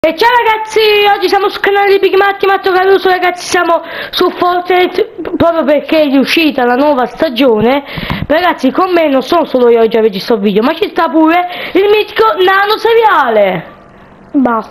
E ciao ragazzi, oggi siamo sul canale di Big Matto Caruso, ragazzi, siamo su Fortnite proprio perché è uscita la nuova stagione. Ragazzi, con me non sono solo io oggi a registrare il video, ma ci sta pure il mitico Nano Seriale. Boh.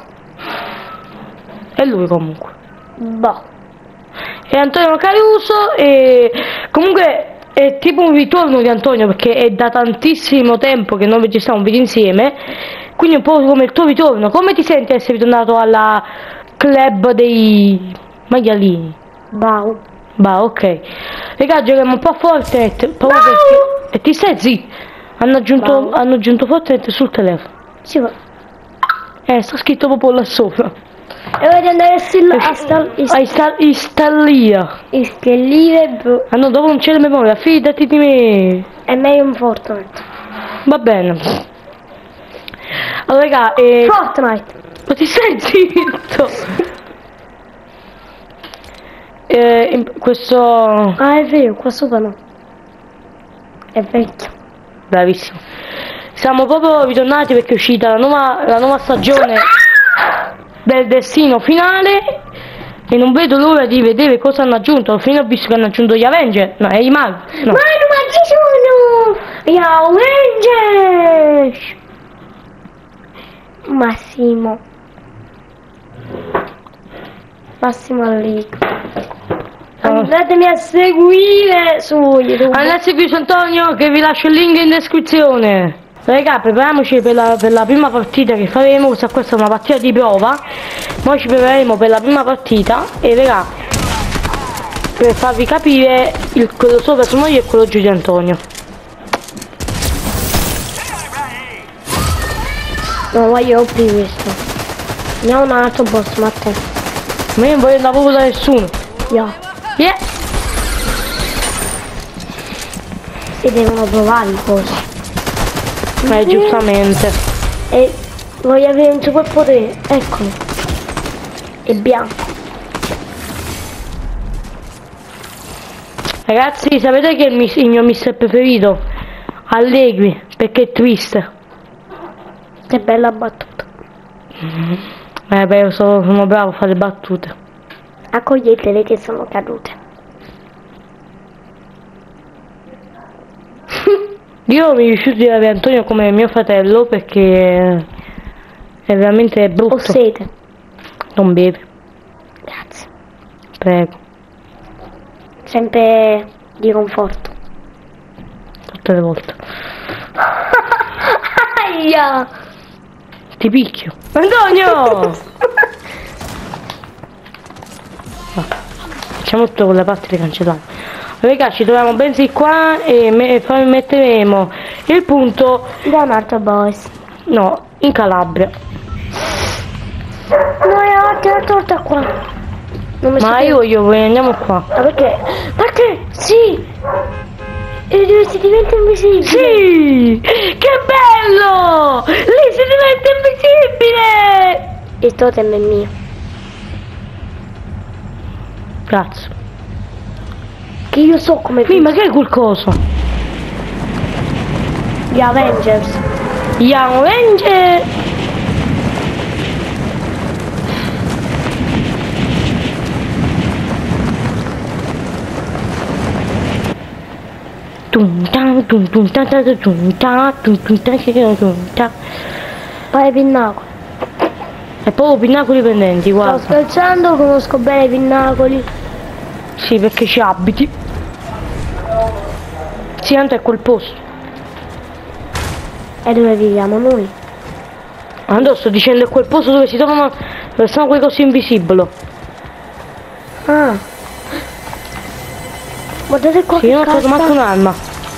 È lui comunque. Boh. E Antonio Caruso, e comunque è tipo un ritorno di Antonio perché è da tantissimo tempo che non registriamo un video insieme. Quindi un po' come il tuo ritorno. Come ti senti essere ritornato alla club dei maialini? Boh. Bah, ok. Raga, giochiamo un po' a Fortnite. Proprio perché... E ti stai zitto? Hanno aggiunto Fortnite sul telefono. Sì, ma... Sta scritto proprio là sopra. E voglio andare a installare, bro. Ah no, dopo non c'è la memoria, fidati di me. È meglio un Fortnite. Va bene. Allora raga, Fortnite. ma ti stai zitto? Questo... Ah, è vero, qua sopra no. È vecchio. Bravissimo. Siamo proprio ritornati perché è uscita la nuova stagione del destino finale e non vedo l'ora di vedere cosa hanno aggiunto. Alla fine ho visto che hanno aggiunto gli Avenger. No, è i mag. No. Ma ci sono gli Avengers. Massimo Allico. Andatemi a seguire su YouTube. Andate a seguire su Antonio che vi lascio il link in descrizione. Raga, prepariamoci per la prima partita che faremo. Questa è una partita di prova. Noi ci prepareremo per la prima partita. E raga, per farvi capire, quello sopra sono io e quello giù di Antonio. Non voglio più questo. Andiamo un altro boss, ma te. Ma io non voglio andare proprio da nessuno. Yeah. Si devono provare i cosi. Giustamente. E voglio avere un superpotere. Eccolo. È bianco. Ragazzi, sapete che il mio mister preferito? Allegri, perché è triste. Che bella battuta. Beh, io sono bravo a fare battute. Accoglietele che sono cadute. Io mi rifiuto di avere Antonio come mio fratello perché è veramente brutto. Ho sete. Non bevi. Grazie. Prego. Sempre di conforto. Tutte le volte. Aia! Ti picchio. Antonio! Facciamo tutto con la parte di cancellare. Raga, ci troviamo bensì qua e metteremo il punto da un altro boss. No, in Calabria. No, è la torta qua. Ma io andiamo qua. Ma perché? Perché? Sì! E dove si diventa invisibile? Sì! Che bello! Lì si diventa invisibile! Il totem è mio. Grazie. Che io so come... Ma che è quel coso? Gli Avengers. Gli Avengers! Pare pinnacoli. È proprio pinnacoli pendenti, guarda. Sto scherzando, conosco bene i pinnacoli. Sì, perché ci abiti. Sì, tanto è quel posto. E dove viviamo noi? Andò, sto dicendo è quel posto dove si trovano, dove sono quei cosi invisibili. Ah. Guardate qua, sì, che io non ho trovato un'arma.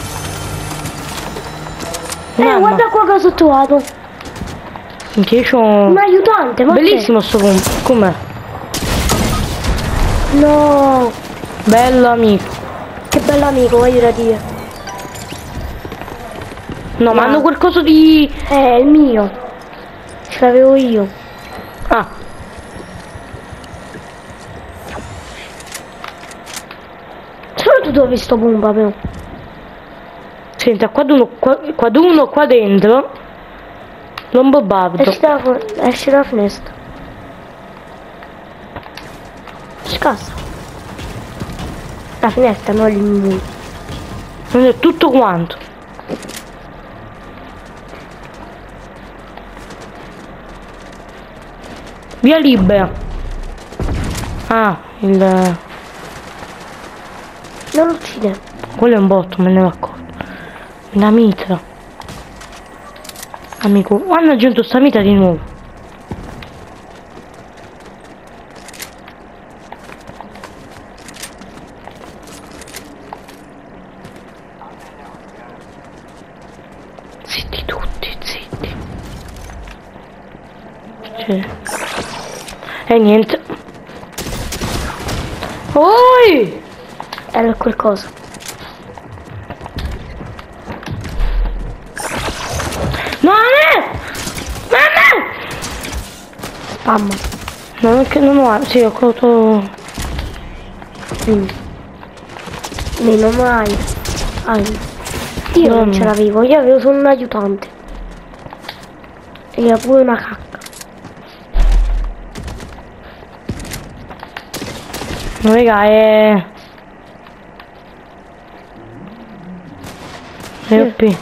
Guarda qua cosa ho trovato. Che c'ho un aiutante, ma bellissimo sto com'è? No. Bello amico. Che bello amico, voglio da dire. No, ma hanno qualcosa di... È il mio. Ce l'avevo io. Ah. Solo tu dove sto bomba però? Senta, qua dentro. Non bombardo. Esce dalla finestra. scassa. La finestra, non il muro. Non è tutto quanto. Via libera. Ah, il... Non lo uccide. quello è un botto, me ne ero accorto. Una mitra. Amico, hanno aggiunto sta mitra di nuovo. Zitti tutti, zitti. Cioè. E niente. Oi! Era qualcosa. No, non è! Mamma. Non è che non ho... Sì, ho colto... Meno male. Io non ce l'avevo, io avevo solo un aiutante. E era pure una cacca. No, raga, è... OP.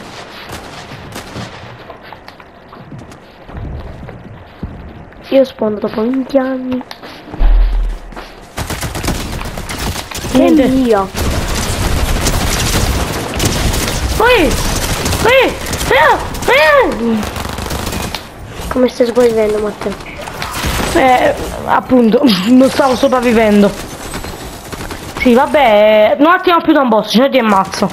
Io spondo dopo 20 anni. Niente. Che mia. Come stai sopravvivendo, Matteo? Appunto, non stavo sopravvivendo. Sì, vabbè, non attiamo più da un boss, cioè ti ammazzo.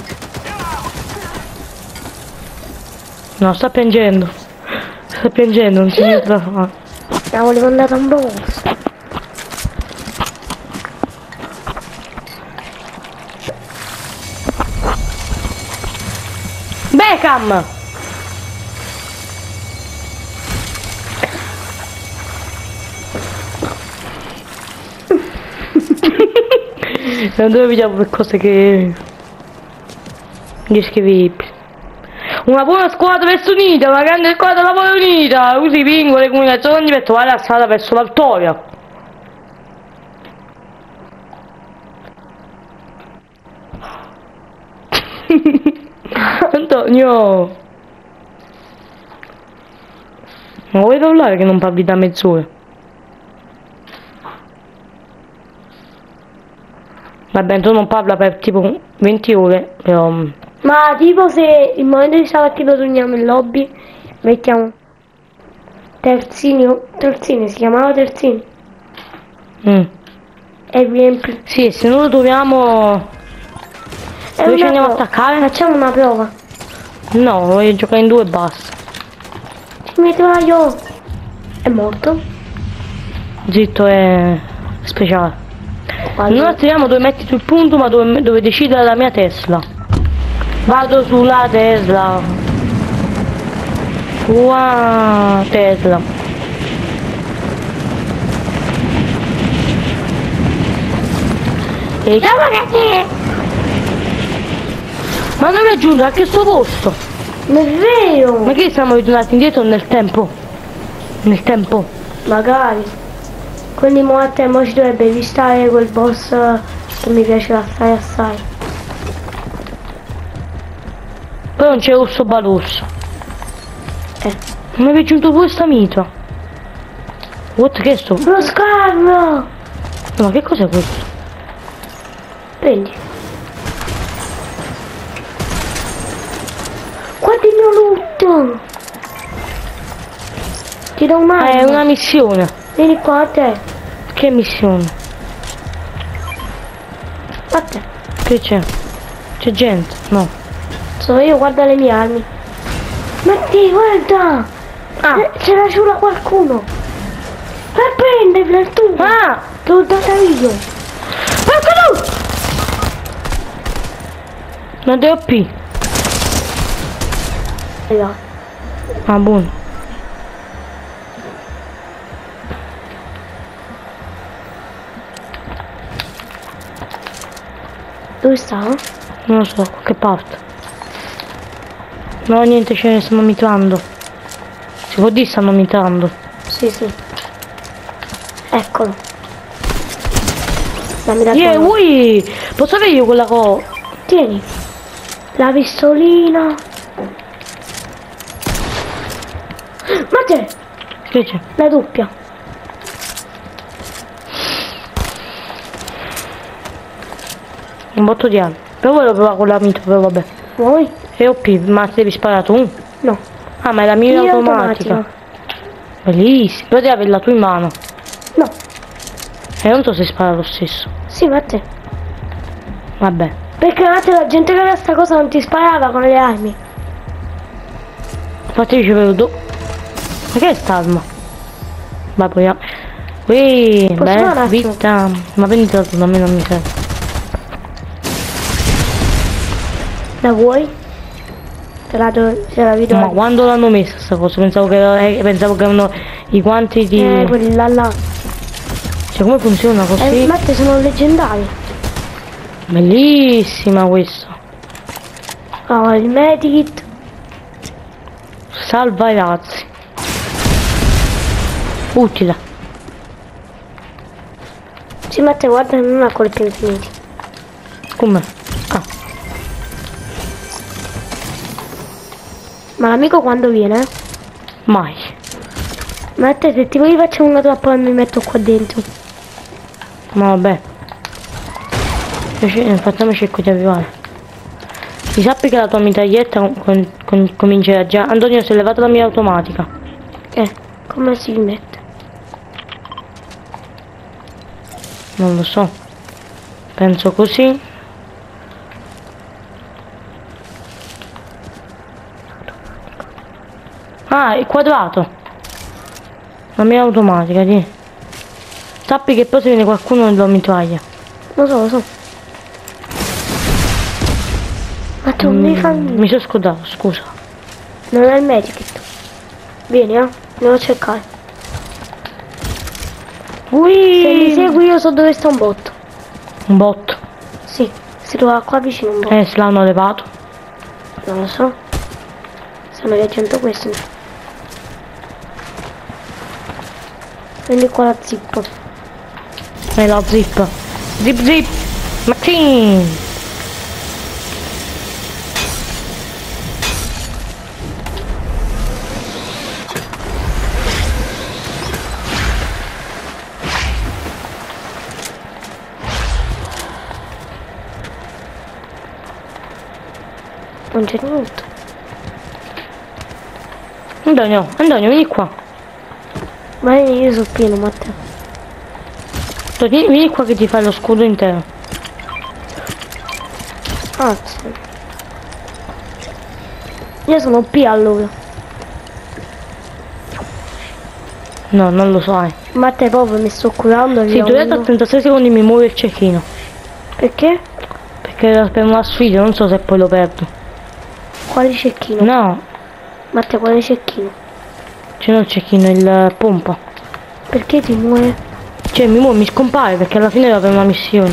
No, sta piangendo. Sta piangendo, non c'è niente da fare. La volevo andare a un boss. Beckham! Non dove vediamo per cose che... indescrivibili. Una buona squadra verso unita, una grande squadra lavoro unita, usi vincono le comunicazioni per trovare la strada verso la vittoria. Antonio! Ma vuoi parlare che non parli da mezz'ora? Vabbè, tu non parla per tipo 20 ore, però... Ma tipo se il momento di stavo attivo torniamo in lobby, mettiamo terzini, si chiamava terzini. E riempi. Sì, se non lo troviamo... dove ci andiamo a attaccare? Facciamo una prova. No, voglio giocare in due e basta. Ti metto io. È morto. Zitto, è speciale. Quasi. Non attiviamo dove metti tu il punto, ma dove decide la mia Tesla. Vado sulla Tesla. Tua Tesla. E ciao ragazzi! Ma non raggiungo anche sto posto. Non è vero! Ma che siamo ritornati indietro nel tempo? Nel tempo. Magari. Quindi mo a te mo ci dovrebbe vistare quel boss che mi piace assai. Poi non c'è Orso Balorso. Mi è raggiunto pure sta mitra. What che è sto? Lo scarno! Ma che cos'è questo? Prendi. Guarda il mio loot! Ti do un'arma. È una missione. Vieni qua a te. Che missione? A te. Che c'è? C'è gente? No. Sono io, guarda le mie armi. Matti, guarda! Ah. Ce l'ha giura qualcuno! Ma prendila tu! Ah! Te l'ho data io! Eccolo! Una DOP. Là. Ah, buono. Dove sta? Non lo so, che parte. No, niente, ce ne stanno mitrando. Si può dire stanno mitrando. Sì. Eccolo. Dammi la Yeah, tua. ui! Posso avere io quella cosa? Tieni. La pistolina. Ma c'è Che c'è? la doppia. Un botto di armi. Però volevo provare con la mito, però vabbè. Vuoi? E OP, ma ti devi sparare tu? No. Ah, ma è la mira Mira automatica. Bellissima. Però devi averla tu in mano. No. E non so se spara lo stesso. Sì, ma te. Vabbè. Perché anche la gente che aveva sta cosa non ti sparava con le armi. Infatti io ci vedo Ma che è st'arma? Va poi. Ui, Posso fare un beh, attimo? vita. Ma vendila tu, a me non mi serve. La vuoi? Te la vedo. Ma quando l'hanno messa sta cosa? Pensavo che erano i guanti di. Quelli là. Cioè come funziona così? Ma te sono leggendari. Bellissima questa. Oh, il medikit. Salva i razzi. Utile. Sì, ma te guarda, non ha colpi infiniti. Come? Ah, Ma l'amico quando viene? mai. Ma te se ti vuoi facciamo una trappola e mi metto qua dentro. Ma vabbè. Facciamo cerco di arrivare. Mi sappi che la tua mitraglietta comincerà già. Antonio, si è levata la mia automatica. Come si mette? Non lo so. Penso così. Ah, è quadrato. La mia automatica, di. Sappi che poi se viene qualcuno lo mitraglia. Lo so. Ma tu non devi farmi. Mi sono scordato, scusa. Non è il medikit. Vieni, andiamo a cercare. Ui! Se mi segui io so dove sta un botto. Un botto. Sì, si trova qua vicino un botto. Se l'hanno levato. Non lo so. Stanno viaggiando questi. Prendi qua la zippo. E la zip. Zip zip. Machin. Non c'è niente. Antonio, vieni qua. Ma io sono pieno, Matteo. Vieni qua che ti fai lo scudo intero. Grazie. Io sono P allora. No, non lo sai. Matteo proprio mi sto curando. Sì, tu a 36 secondi mi muovi il cecchino. Perché? Perché era per una sfida, non so se poi lo perdo. Quale cecchino? No, Matteo, quale cecchino? c'è non il cecchino, il pompa. Perché ti muore? Cioè mi scompare perché alla fine era per una missione.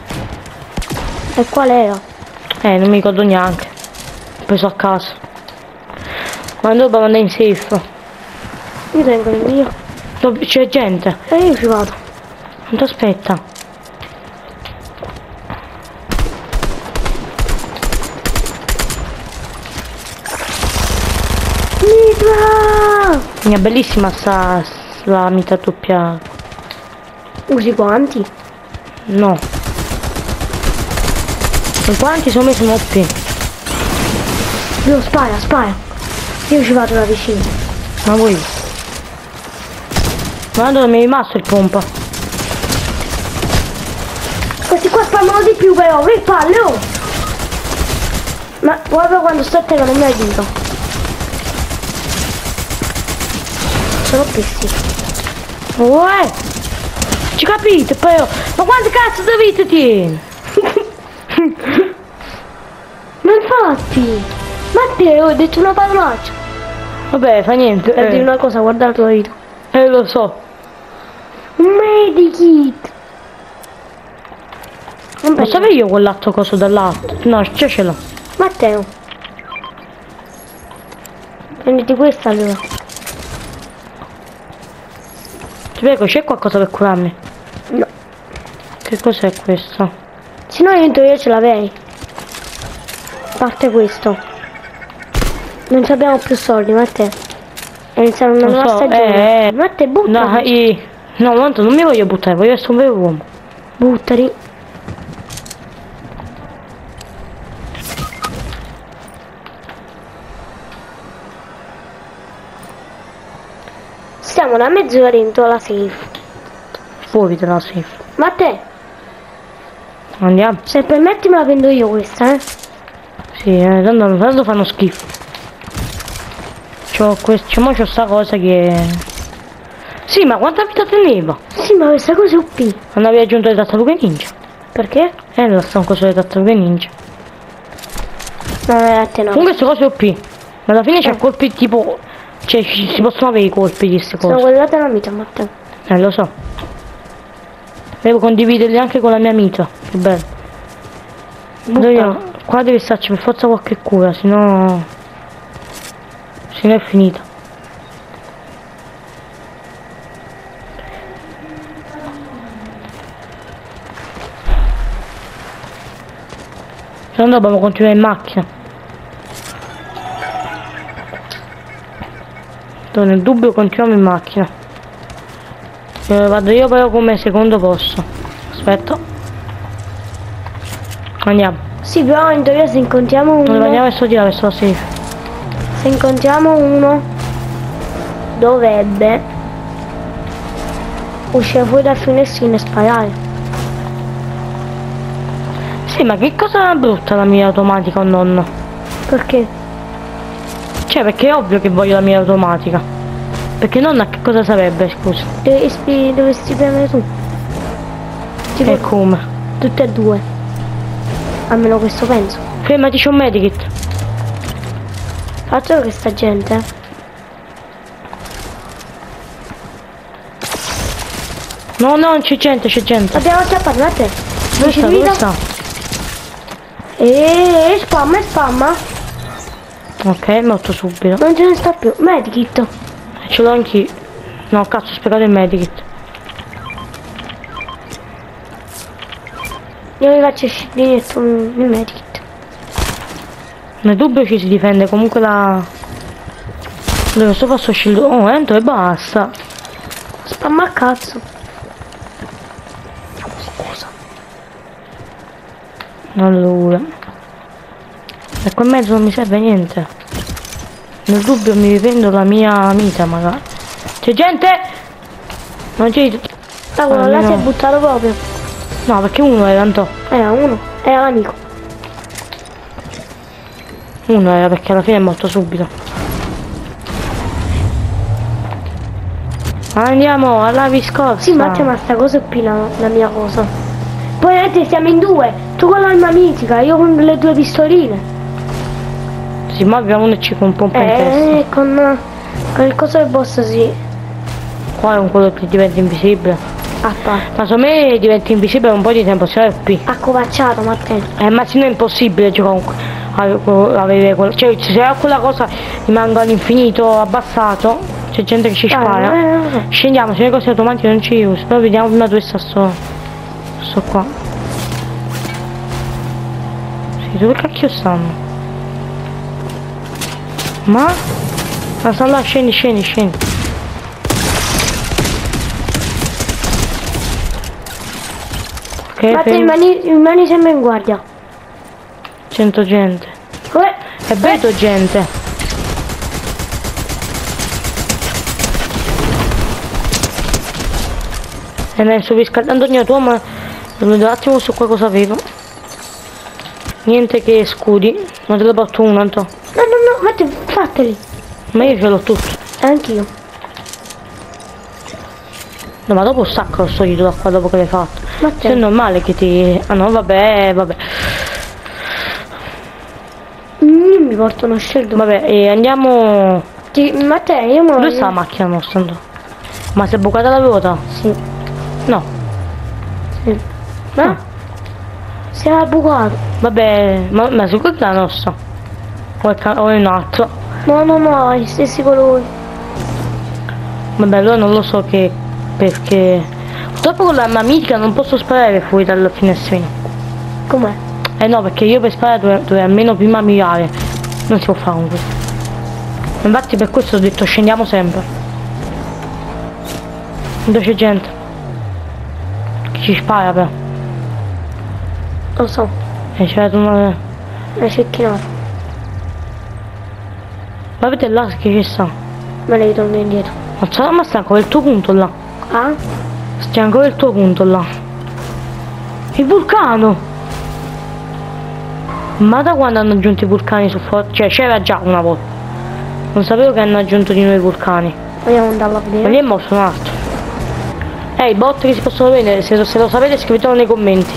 E qual era? Non mi ricordo neanche. L'ho preso a casa. Quando dobbiamo andare in safe. Io tengo il mio. C'è gente. E io ci vado. Non ti aspetta. Mitra! È bellissima la mita doppia. Usi guanti? No. I guanti sono messi OP. No, spara. Io ci vado da vicino. Ma voi? Ma dove mi è rimasto il pompa? Questi qua spammano di più però, che palle, oh! Ma guarda quando sto a terra non mi aiuta. Sono pessi. Uè! Ci capite però? Ma quante cazzo di vite tieni? Ma infatti! Matteo, ho detto una parolaccia. Vabbè, fa niente. Per dire una cosa, guarda la tua vita. Lo so. Un medikit! Non Lo sapevo io quell'altro coso dall'alto? No, ce l'ho. Matteo. Prenditi questa allora. Ti prego, c'è qualcosa per curarmi? No. Che cos'è questo? Se no in teoria ce l'avevi. A parte questo. Non ci abbiamo più soldi, Matteo. È iniziare una Lo nuova so, stagione. Matteo, butta. No, tanto non mi voglio buttare, voglio essere un vero uomo. Buttali. Stiamo da mezz'ora dentro la safe. Fuori dalla safe. Matteo, Andiamo. se permetti me la vendo io questa, eh? Sì, tanto fanno schifo. Mo c'ho sta cosa che... Sì, ma quanta vita teneva? Sì, ma questa cosa è OP. Quando avevi aggiunto le tartarughe ninja. Perché? Non sta un coso delle tartarughe ninja. No, veramente no. Comunque queste cose OP. Ma alla fine c'è colpi tipo... Cioè si possono avere i colpi di queste Sono cose. quella della mia, Matteo. Lo so. Devo condividerli anche con la mia amica. Che bello. Qua deve starci per forza qualche cura, sennò è finita. Se no dobbiamo continuare in macchina. Nel dubbio continuiamo in macchina. Vado io però come secondo posto. Aspetta. Andiamo. Sì, però in teoria se incontriamo uno... Dove andiamo verso di là, verso la safe. Se incontriamo uno... Dovrebbe... uscire fuori dal finestrino e sparare. Sì, ma che cosa brutta la mira automatica o nonno? Perché? Cioè, perché è ovvio che voglio la mira automatica. Perché nonna che cosa sarebbe, scusa? Dovresti premere tu. Tipo, E come? tutte e due. Almeno questo penso. Fermati, c'è un medikit. Faccio che sta gente. No, non c'è gente, c'è gente. Abbiamo acchiappato, a te. Dove sta? Dove sta? Spamma. Ok, morto subito. Non ce ne sta più. Medikit. Ce l'ho anch'io. No, cazzo, ho sprecato il medikit. Io mi faccio scendere il medikit. Nel dubbio ci si difende, comunque la... Dove sto faccio shield? Oh, entro e basta. Spamma a cazzo. Scusa. Allora. E qua in mezzo non mi serve niente. Nel dubbio mi riprendo la mia amica magari. C'è gente? Non c'è... Ah, quello là si è buttato proprio. No, perché uno era tanto. Era uno. Era l'amico. Uno era perché alla fine è morto subito. Andiamo alla viscosa. Sì, Matteo, ma sta cosa è più la mia cosa. Poi vedete siamo in due. Tu con l'arma mitica, io con le due pistoline. Sì, ma abbiamo un EC con un pompa in testa. Con il coso del boss sì. Qua è un quello che diventa invisibile. A parte. Ma secondo me diventa invisibile un po' di tempo, se no è P. Accovacciato, Matteo. Ma se no è impossibile giocare avere quello. Cioè se ha quella cosa rimango all'infinito abbassato, c'è gente che ci spara. Scendiamo, se le cose automatiche non ci uso. Però vediamo prima dove sta sto qua. Sì, dove cacchio stanno? Ma sta là, scendi. Ok, Matteo, rimani sempre in guardia. 100 gente. E vedo gente. E ne sto riscaldando ogni tua, ma devo vedere un attimo su qua cosa avevo. Niente che scudi. Non te lo porto uno, Anto. No, Matteo, fateli. Ma io ce l'ho tutto. Anch'io. No, ma dopo stacco lo solito da qua dopo che l'hai fatto. Matteo. Se è normale che ti... Ah no, vabbè. Mi porto uno scelto. Vabbè, e andiamo... Matteo, io muoio. Dove sta la macchina nostra? Ma si è bucata la ruota? Sì. No. Sì. Ma? Si era bucato. Vabbè, ma su quella è la nostra? O è un altro? No, ha gli stessi colori. Vabbè, allora non lo so che... Perché... Dopo con l'arma mitica non posso sparare fuori dal finestrino. Com'è? Eh no, perché io per sparare dovrei almeno prima mirare. Non si può fare con questo. Infatti per questo ho detto scendiamo sempre. Dove c'è gente? Chi ci spara però? Lo so, E c'è una... è cecchinato. Ma vedete là che ci sta? Me ne ritorno indietro. Ma sta ancora il tuo punto là. Ah? C'è ancora il tuo punto là. Il vulcano! Ma da quando hanno aggiunto i vulcani su Fortnite? Cioè c'era già una volta. Non sapevo che hanno aggiunto di nuovo i vulcani. Vogliamo andarlo a Ma lì vedere? è morto un altro. I bot che si possono vedere, se lo sapete scrivetelo nei commenti.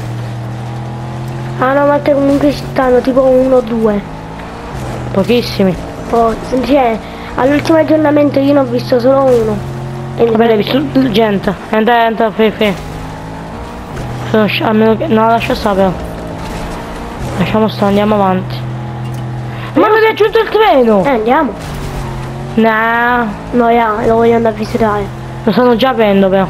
Ah no, ma te comunque ci stanno tipo 1 o 2. Pochissimi. Poi, cioè, all'ultimo aggiornamento io ne ho visto solo uno. E Vabbè, hai visto gente. Entra, fe. Almeno che... No, lascia stare però. Lasciamo stare, andiamo avanti. Ma non è aggiunto il treno! Andiamo. No, No, lo voglio andare a visitare. lo stanno già aprendo però.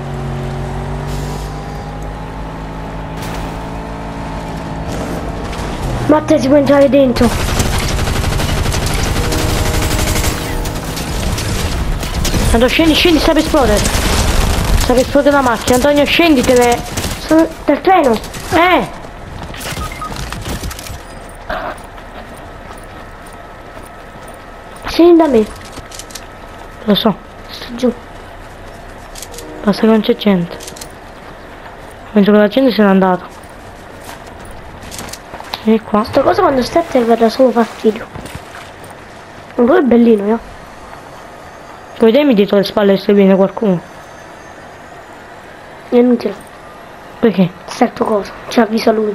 Ma te si può entrare dentro. Antonio scendi, sta per esplodere. Sta per esplodere la macchina. Antonio scendi, te ne... Sono del treno. Scendi da me. Lo so, Sto giù. basta che non c'è gente. Penso che la gente se n'è andata. E qua. Sto cosa quando stai a terra dà solo fastidio. Ma quello è bellino, io. Vedemi dietro le spalle se viene qualcuno. È inutile. Perché? Certo cosa. Ci avvisa lui.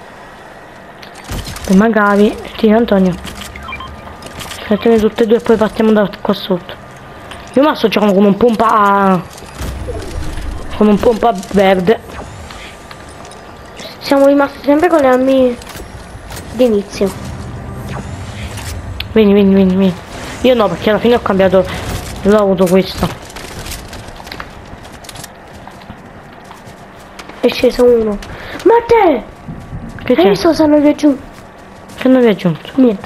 E magari... Tira Antonio. Aspettate tutte e due e poi partiamo da qua sotto. Io ma sto giocando come un pompa... Come un pompa verde. Siamo rimasti sempre con le armi d'inizio. Vieni. Io no, perché alla fine ho cambiato... L'ho avuto questo. È sceso uno. Ma te! Che Hai c'è? visto se non giù? Che non vi ho aggiunto? Niente.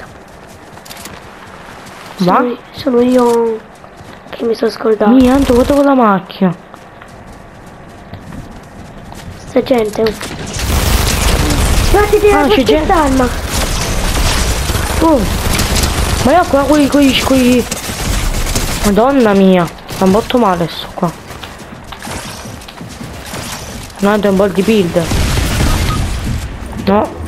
Ma? Sono io che mi sono scordato. Niente, vado con la macchina. Sta gente. Ma ti tira c'è gente. quest'arma. Oh. Ma io qua quei... Madonna mia, sta un botto male sto qua. No, è un bel di build. No.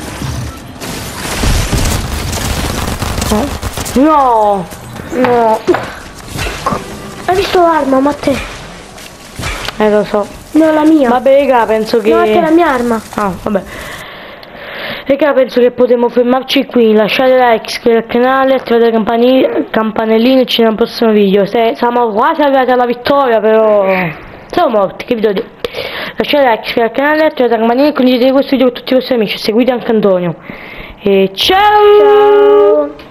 No. No. Hai visto l'arma, ma te? Lo so. No, la mia. Vabbè, raga, penso che... No, è la mia arma. Ah, vabbè. Raga, penso che potremmo fermarci qui, lasciate like, iscrivetevi al canale, attivate la campanellina e ci vediamo al prossimo video. Siamo quasi arrivati alla vittoria, però siamo morti, che vi devo dire. Lasciate like, iscrivetevi al canale, attivate la campanellina e condividete questo video con tutti i vostri amici, seguite anche Antonio. E ciao! Ciao.